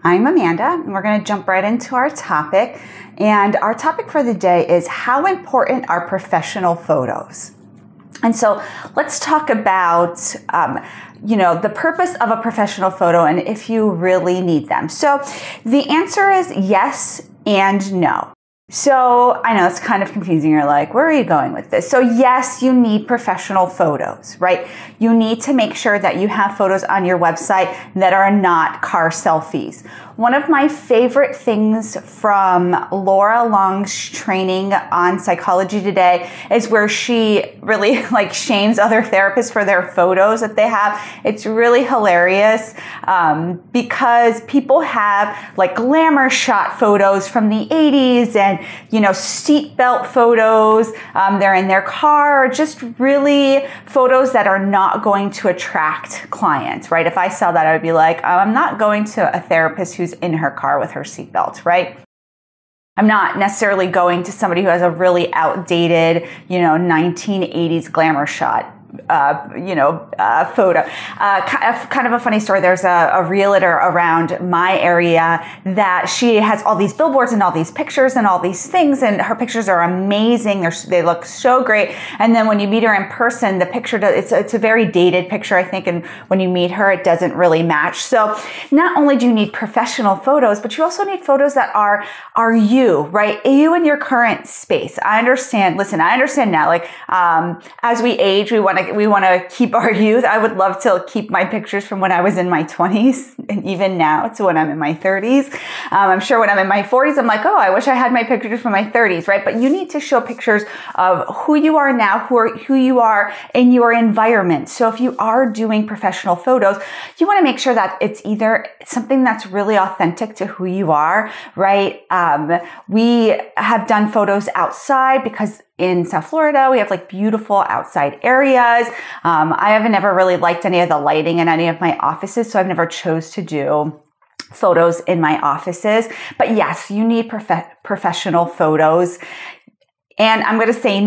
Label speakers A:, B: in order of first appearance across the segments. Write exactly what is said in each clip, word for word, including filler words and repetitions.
A: I'm Amanda, and we're going to jump right into our topic. And our topic for the day is how important are professional photos? And so let's talk about, um, you know, the purpose of a professional photo and if you really need them. So the answer is yes and no. So I know it's kind of confusing. You're like, where are you going with this? So yes, you need professional photos, right? You need to make sure that you have photos on your website that are not car selfies. One of my favorite things from Laura Long's training on Psychology Today is where she really like shames other therapists for their photos that they have. It's really hilarious um, because people have like glamour shot photos from the eighties and, you know, seatbelt photos. Um, they're in their car, just really photos that are not going to attract clients, right? If I saw that, I would be like, I'm not going to a therapist who's in her car with her seatbelt, right? I'm not necessarily going to somebody who has a really outdated, you know, nineteen eighties glamour shot. Uh, you know, uh, photo. Uh, kind of a funny story. There's a, a realtor around my area that she has all these billboards and all these pictures and all these things, and her pictures are amazing. They're, they look so great. And then when you meet her in person, the picture does, it's it's a very dated picture, I think. And when you meet her, it doesn't really match. So not only do you need professional photos, but you also need photos that are are you, right? You in your current space. I understand. Listen, I understand now. Like um, as we age, we want to we want to keep our youth. I would love to keep my pictures from when I was in my twenties and even now to when I'm in my thirties. Um, I'm sure when I'm in my forties, I'm like, oh, I wish I had my pictures from my thirties, right? But you need to show pictures of who you are now, who are who you are in your environment. So if you are doing professional photos, you want to make sure that it's either something that's really authentic to who you are, right? Um, we have done photos outside because in South Florida, we have like beautiful outside areas. Um, I haven't ever really liked any of the lighting in any of my offices, so I've never chose to do photos in my offices. But yes, you need prof- professional photos. And I'm going to say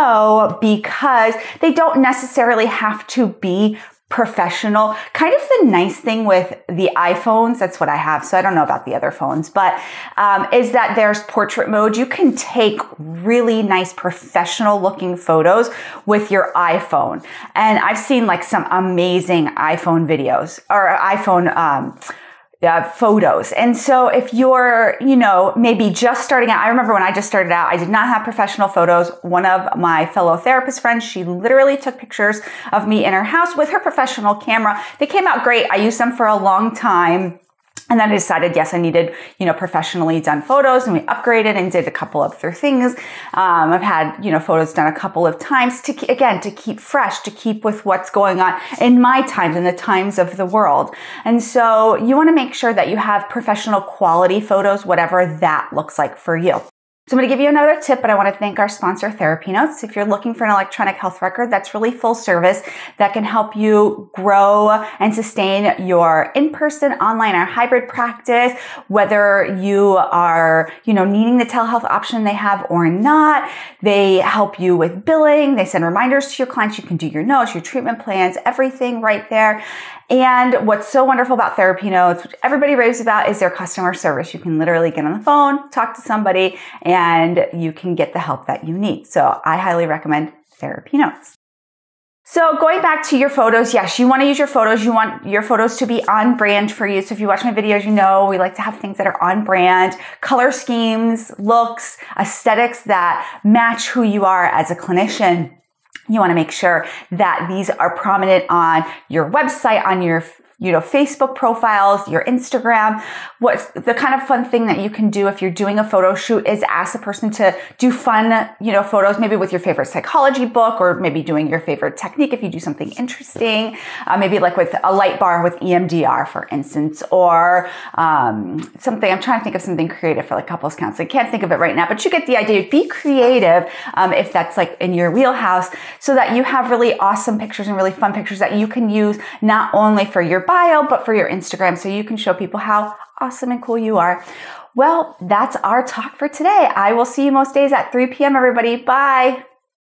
A: no because they don't necessarily have to be professional. Kind of the nice thing with the iPhones, that's what I have, so I don't know about the other phones, but um, is that there's portrait mode. You can take really nice professional looking photos with your iPhone. And I've seen like some amazing iPhone videos or iPhone um Uh, photos. And so if you're, you know, maybe just starting out, I remember when I just started out, I did not have professional photos. One of my fellow therapist friends, she literally took pictures of me in her house with her professional camera. They came out great. I used them for a long time. And then I decided, yes, I needed, you know, professionally done photos, and we upgraded and did a couple of other things. Um, I've had, you know, photos done a couple of times to, again, to keep fresh, to keep with what's going on in my times and the times of the world. And so you want to make sure that you have professional quality photos, whatever that looks like for you. So I'm going to give you another tip, but I want to thank our sponsor, TherapyNotes. If you're looking for an electronic health record that's really full service that can help you grow and sustain your in-person, online, or hybrid practice, whether you are, you know, needing the telehealth option they have or not, they help you with billing. They send reminders to your clients. You can do your notes, your treatment plans, everything right there. And what's so wonderful about TherapyNotes, which everybody raves about, is their customer service. You can literally get on the phone, talk to somebody, and you can get the help that you need. So I highly recommend TherapyNotes. So going back to your photos, yes, you want to use your photos. You want your photos to be on brand for you. So if you watch my videos, you know we like to have things that are on brand, color schemes, looks, aesthetics that match who you are as a clinician. You want to make sure that these are prominent on your website, on your, you know, Facebook profiles, your Instagram. What's the kind of fun thing that you can do if you're doing a photo shoot is ask the person to do fun, you know, photos, maybe with your favorite psychology book, or maybe doing your favorite technique if you do something interesting, uh, maybe like with a light bar with E M D R, for instance, or um, something. I'm trying to think of something creative for like couples counseling. Can't think of it right now, but you get the idea. Be creative um, if that's like in your wheelhouse, so that you have really awesome pictures and really fun pictures that you can use not only for your bio, but for your Instagram, so you can show people how awesome and cool you are. Well, that's our talk for today. I will see you most days at three p.m. everybody. Bye.